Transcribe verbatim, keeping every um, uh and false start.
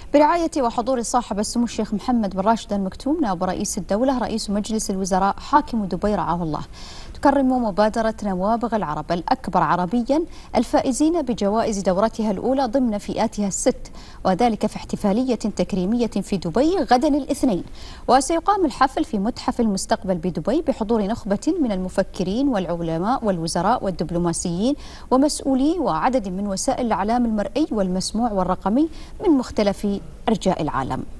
برعاية وحضور صاحب السمو الشيخ محمد بن راشد المكتوم نائب رئيس الدولة رئيس مجلس الوزراء حاكم دبي رعاه الله، تكرم مبادرة نوابغ العرب الأكبر عربيا الفائزين بجوائز دورتها الأولى ضمن فئاتها الست، وذلك في احتفالية تكريمية في دبي غدا الاثنين. وسيقام الحفل في متحف المستقبل بدبي بحضور نخبة من المفكرين والعلماء والوزراء والدبلوماسيين ومسؤولي وعدد من وسائل الإعلام المرئي والمسموع والرقمي من مختلف أرجاء العالم.